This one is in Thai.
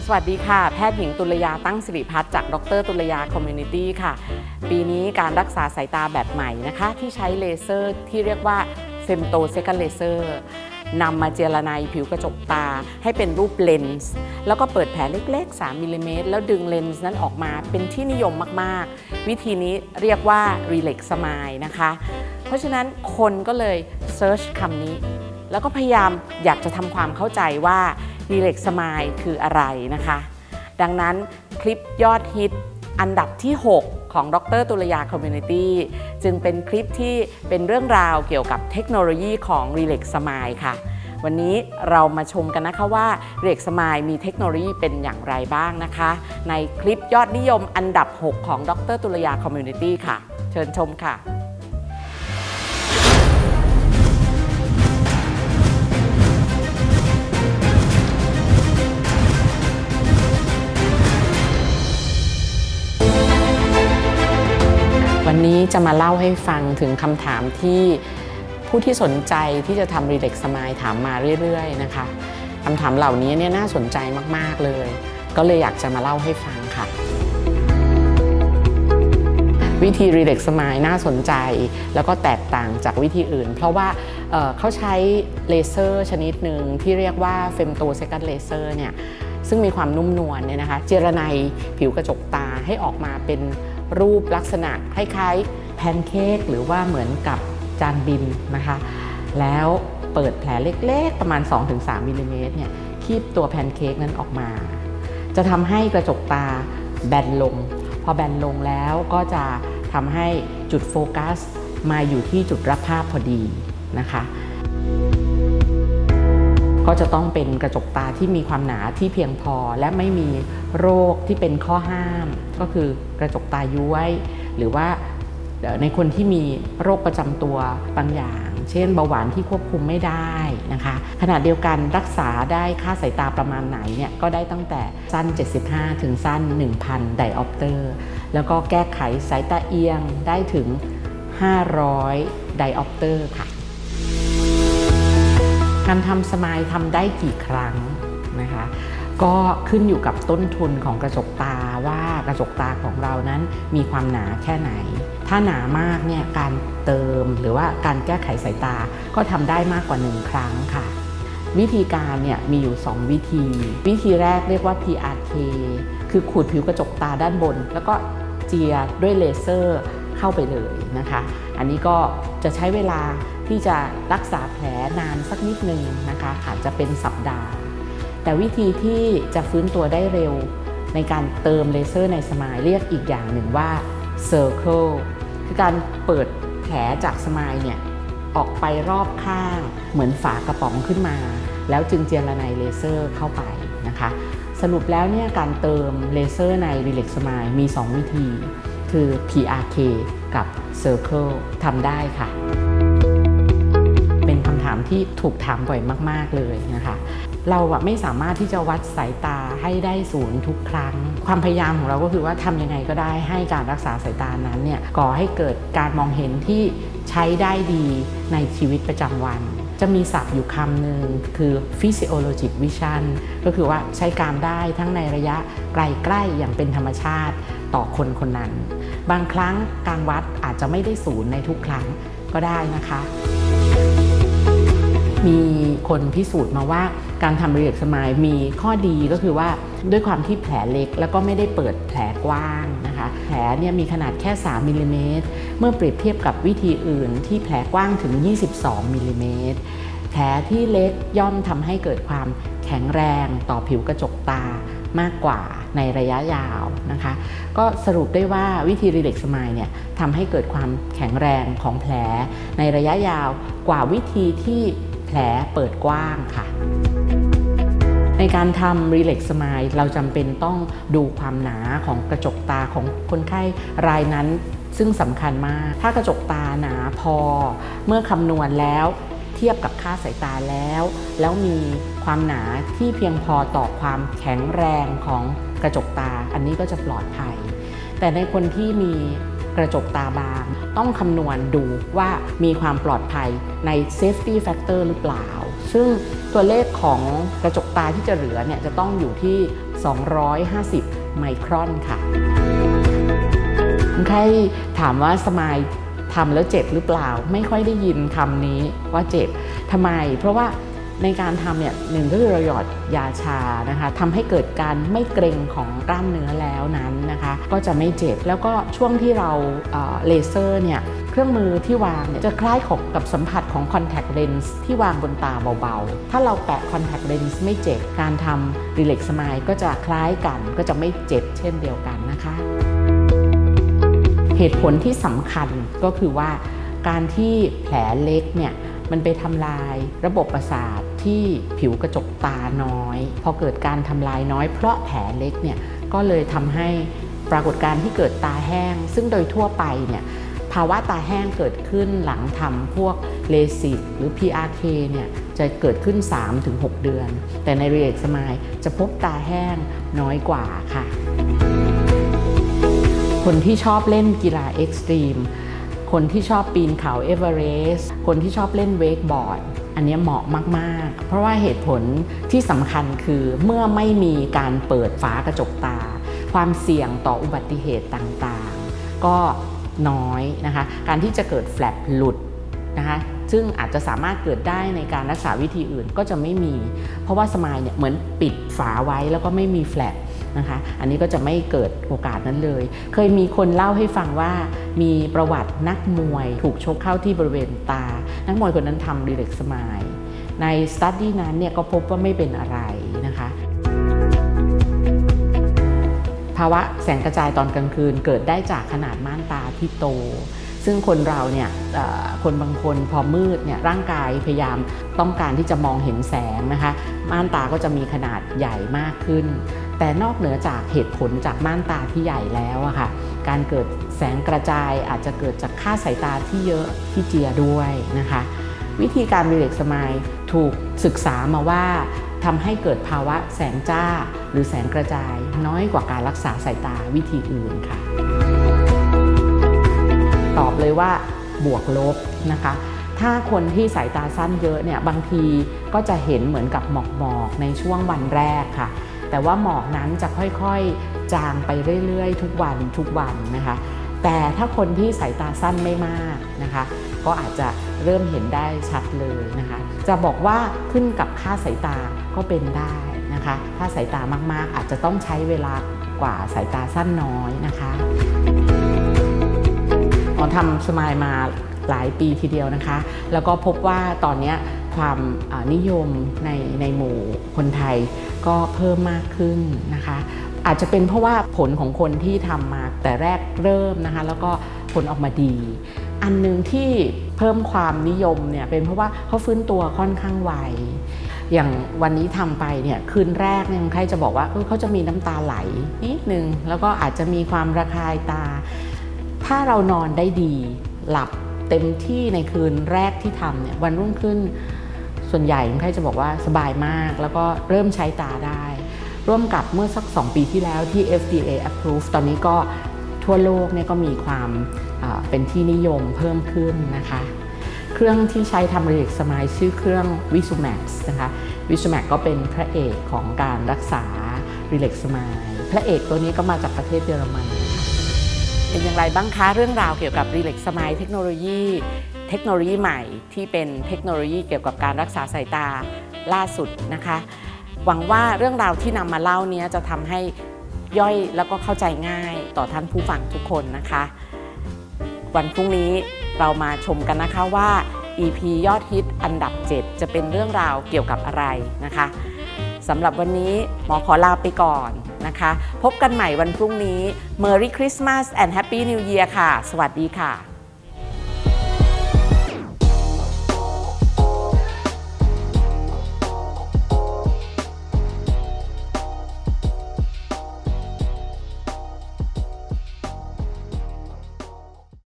สวัสดีค่ะแพทย์หญิงตุลยาตั้งสิริพัฒน์จากดร.ตุลยาคอมมูนิตี้ค่ะปีนี้การรักษาสายตาแบบใหม่นะคะที่ใช้เลเซอร์ที่เรียกว่าเฟมโตเซคันเลเซอร์นำมาเจรไนผิวกระจกตาให้เป็นรูปเลนส์แล้วก็เปิดแผลเล็กๆ3มิลลิเมตรแล้วดึงเลนส์นั้นออกมาเป็นที่นิยมมากๆวิธีนี้เรียกว่า Relax Smile นะคะเพราะฉะนั้นคนก็เลยเซิร์ชคำนี้แล้วก็พยายามอยากจะทำความเข้าใจว่า Relax Smile คืออะไรนะคะดังนั้นคลิปยอดฮิตอันดับที่ 6 ของดร.ตุลยาคอมมูนิตี้จึงเป็นคลิปที่เป็นเรื่องราวเกี่ยวกับเทคโนโลยีของ Relax Smile ค่ะวันนี้เรามาชมกันนะคะว่า Relax Smile มีเทคโนโลยีเป็นอย่างไรบ้างนะคะในคลิปยอดนิยมอันดับ 6 ของดร.ตุลยาคอมมูนิตี้ค่ะเชิญชมค่ะวันนี้จะมาเล่าให้ฟังถึงคำถามที่ผู้ที่สนใจที่จะทำ Relax Smile ถามมาเรื่อยๆนะคะคำถามเหล่านี้เนี่ยน่าสนใจมากๆเลยก็เลยอยากจะมาเล่าให้ฟังค่ะวิธี Relax Smile น่าสนใจแล้วก็แตกต่างจากวิธีอื่นเพราะว่าเขาใช้เลเซอร์ชนิดหนึ่งที่เรียกว่า Femto Second Laser เนี่ยซึ่งมีความนุ่มนวลเนี่ยนะคะเจรไนผิวกระจกตาให้ออกมาเป็นรูปลักษณะคล้ายๆแพนเค้กหรือว่าเหมือนกับจานบินนะคะแล้วเปิดแผลเล็กๆประมาณ 2-3 มิลลิเมตรเนี่ยคีบตัวแพนเค้กนั้นออกมาจะทำให้กระจกตาแบนลงพอแบนลงแล้วก็จะทำให้จุดโฟกัสมาอยู่ที่จุดรับภาพพอดีนะคะก็จะต้องเป็นกระจกตาที่มีความหนาที่เพียงพอและไม่มีโรคที่เป็นข้อห้ามก็คือกระจกตาย้วยหรือว่าในคนที่มีโรคประจำตัวบางอย่างเช่นเบาหวานที่ควบคุมไม่ได้นะคะขณะเดียวกันรักษาได้ค่าสายตาประมาณไหนเนี่ยก็ได้ตั้งแต่สั้น75ถึงสั้น 1,000 ไดออปเตอร์แล้วก็แก้ไขสายตาเอียงได้ถึง500 ไดออปเตอร์ค่ะการทำสมายทำได้กี่ครั้งนะคะก็ขึ้นอยู่กับต้นทุนของกระจกตาว่ากระจกตาของเรานั้นมีความหนาแค่ไหนถ้าหนามากเนี่ยการเติมหรือว่าการแก้ไขสายตาก็ทำได้มากกว่า1ครั้งค่ะวิธีการเนี่ยมีอยู่2วิธีแรกเรียกว่า PRK คือขูดผิวกระจกตาด้านบนแล้วก็เจียด้วยเลเซอร์เข้าไปเลยนะคะอันนี้ก็จะใช้เวลาที่จะรักษาแผลนานสักนิดนึงนะคะอาจจะเป็นสัปดาห์แต่วิธีที่จะฟื้นตัวได้เร็วในการเติมเลเซอร์ในสมายเรียกอีกอย่างหนึ่งว่า Circle คือการเปิดแผลจากสมายเนี่ยออกไปรอบข้างเหมือนฝากระป๋องขึ้นมาแล้วจึงเจรไนเลเซอร์เข้าไปนะคะสรุปแล้วเนี่ยการเติมเลเซอร์ใน Relax Smile มี2วิธีคือ PRK กับ Circle ทำได้ค่ะเป็นคำถามที่ถูกถามบ่อยมากๆเลยนะคะเราไม่สามารถที่จะวัดสายตาให้ได้ศูนย์ทุกครั้งความพยายามของเราก็คือว่าทำยังไงก็ได้ให้การรักษาสายตานั้นเนี่ยก่อให้เกิดการมองเห็นที่ใช้ได้ดีในชีวิตประจำวันจะมีศัพท์อยู่คำหนึ่งคือ physiologic vision ก็คือว่าใช้การได้ทั้งในระยะไกลๆอย่างเป็นธรรมชาติต่อคนคนนั้นบางครั้งการวัดอาจจะไม่ได้ศูนย์ในทุกครั้งก็ได้นะคะมีคนพิสูจน์มาว่าการทำ Relax Smile มีข้อดีก็คือว่าด้วยความที่แผลเล็กแล้วก็ไม่ได้เปิดแผลกว้างนะคะแผลเนี่ยมีขนาดแค่3มิลลิเมตรเมื่อเปรียบเทียบกับวิธีอื่นที่แผลกว้างถึง22มิลลิเมตรแผลที่เล็กย่อมทำให้เกิดความแข็งแรงต่อผิวกระจกตามากกว่าในระยะยาวนะคะก็สรุปได้ว่าวิธี Relax Smile เนี่ยทำให้เกิดความแข็งแรงของแผลในระยะยาวกว่าวิธีที่แผลเปิดกว้างค่ะในการทำ Relax Smile เราจำเป็นต้องดูความหนาของกระจกตาของคนไข้รายนั้นซึ่งสำคัญมากถ้ากระจกตาหนาพอเมื่อคำนวณแล้วเทียบกับค่าสายตาแล้วมีความหนาที่เพียงพอต่อความแข็งแรงของกระจกตาอันนี้ก็จะปลอดภัยแต่ในคนที่มีกระจกตาบางต้องคำนวณดูว่ามีความปลอดภัยใน safety factor หรือเปล่าซึ่งตัวเลขของกระจกตาที่จะเหลือเนี่ยจะต้องอยู่ที่ 250 ไมครอนค่ะคนไข้ถามว่าสมายทำแล้วเจ็บหรือเปล่าไม่ค่อยได้ยินคำนี้ว่าเจ็บทำไมเพราะว่าในการทำเนี่ยหนึ่งก็คือเราหยอดยาชานะคะทำให้เกิดการไม่เกร็งของกล้ามเนื้อแล้วนั้นนะคะก็จะไม่เจ็บแล้วก็ช่วงที่เราเลเซอร์เนี่ยเครื่องมือที่วางเนี่ยจะคล้ายกับสัมผัสของคอนแทคเลนส์ที่วางบนตาเบาๆถ้าเราแปะคอนแทคเลนส์ไม่เจ็บการทำรีแลกซ์สมายก็จะคล้ายกันก็จะไม่เจ็บเช่นเดียวกันนะคะเหตุผลที่สำคัญก็คือว่าการที่แผลเล็กเนี่ยมันไปทำลายระบบประสาทที่ผิวกระจกตาน้อยพอเกิดการทำลายน้อยเพราะแผลเล็กเนี่ยก็เลยทำให้ปรากฏการณ์ที่เกิดตาแห้งซึ่งโดยทั่วไปเนี่ยภาวะตาแห้งเกิดขึ้นหลังทำพวกเลสิกหรือ PRK เนี่ยจะเกิดขึ้น 3-6 เดือนแต่ในรีแลกซ์สมายจะพบตาแห้งน้อยกว่าค่ะคนที่ชอบเล่นกีฬาเอ็กซ์ตรีมคนที่ชอบปีนเขาเอเวอเรสต์คนที่ชอบเล่นเวกบอร์ดอันนี้เหมาะมากๆเพราะว่าเหตุผลที่สำคัญคือเมื่อไม่มีการเปิดฝากระจกตาความเสี่ยงต่ออุบัติเหตุต่างๆก็น้อยนะคะการที่จะเกิดแฟลปหลุดนะคะซึ่งอาจจะสามารถเกิดได้ในการรักษาวิธีอื่นก็จะไม่มีเพราะว่าสมายเนี่ยเหมือนปิดฝาไว้แล้วก็ไม่มีแฟลปนะคะอันนี้ก็จะไม่เกิดโอกาสนั้นเลยเคยมีคนเล่าให้ฟังว่ามีประวัตินักมวยถูกชกเข้าที่บริเวณตานักมวยคนนั้นทำรีแลกซ์สมายในสตั๊ดดี้นั้นเนี่ยก็พบว่าไม่เป็นอะไรนะคะภาวะแสงกระจายตอนกลางคืนเกิดได้จากขนาดม่านตาที่โตซึ่งคนเราเนี่ยคนบางคนพอมืดเนี่ยร่างกายพยายามต้องการที่จะมองเห็นแสงนะคะม่านตาก็จะมีขนาดใหญ่มากขึ้นแต่นอกเหนือจากเหตุผลจากม่านตาที่ใหญ่แล้วอะค่ะการเกิดแสงกระจายอาจจะเกิดจากค่าสายตาที่เยอะที่เจียด้วยนะคะวิธีการรีแลกซ์สมายถูกศึกษามาว่าทำให้เกิดภาวะแสงจ้าหรือแสงกระจายน้อยกว่าการรักษาสายตาวิธีอื่นค่ะตอบเลยว่าบวกลบนะคะถ้าคนที่สายตาสั้นเยอะเนี่ยบางทีก็จะเห็นเหมือนกับหมอกในช่วงวันแรกค่ะแต่ว่าหมอกนั้นจะค่อยๆจางไปเรื่อยๆทุกวันนะคะแต่ถ้าคนที่สายตาสั้นไม่มากนะคะก็อาจจะเริ่มเห็นได้ชัดเลยนะคะจะบอกว่าขึ้นกับค่าสายตาก็เป็นได้นะคะถ้าสายตามากๆอาจจะต้องใช้เวลากว่าสายตาสั้นน้อยนะคะทำสมายมาหลายปีทีเดียวนะคะแล้วก็พบว่าตอนนี้ความนิยมในหมู่คนไทยก็เพิ่มมากขึ้นนะคะอาจจะเป็นเพราะว่าผลของคนที่ทำมาแต่แรกเริ่มนะคะแล้วก็ผลออกมาดีอันนึงที่เพิ่มความนิยมเนี่ยเป็นเพราะว่าเขาฟื้นตัวค่อนข้างไวอย่างวันนี้ทำไปเนี่ยคืนแรกเนี่ยใครจะบอกว่าเขาจะมีน้ำตาไหลนิดนึงแล้วก็อาจจะมีความระคายตาถ้าเรานอนได้ดีหลับเต็มที่ในคืนแรกที่ทำเนี่ยวันรุ่งขึ้นส่วนใหญ่คนไข้จะบอกว่าสบายมากแล้วก็เริ่มใช้ตาได้ร่วมกับเมื่อสัก2 ปีที่แล้วที่ FDA approve ตอนนี้ก็ทั่วโลกเนี่ยก็มีความเป็นที่นิยมเพิ่มขึ้นนะคะเครื่องที่ใช้ทำรีแลกซ์สมายชื่อเครื่อง Visumax นะคะ Visumax ก็เป็นพระเอกของการรักษารีแลกซ์สมายพระเอกตัวนี้ก็มาจากประเทศเยอรมันเป็นอย่างไรบ้างคะเรื่องราวเกี่ยวกับรีแลกซ์สมายเทคโนโลยีใหม่ที่เป็นเทคโนโลยีเกี่ยวกับการรักษาสายตาล่าสุดนะคะหวังว่าเรื่องราวที่นำมาเล่านี้จะทำให้ย่อยแล้วก็เข้าใจง่ายต่อท่านผู้ฟังทุกคนนะคะวันพรุ่งนี้เรามาชมกันนะคะว่า EP ยอดฮิตอันดับ 7 จะเป็นเรื่องราวเกี่ยวกับอะไรนะคะสำหรับวันนี้หมอขอลาไปก่อนนะคะพบกันใหม่วันพรุ่งนี้ Merry Christmas and Happy New Year ค่ะสวัสดีค่ะ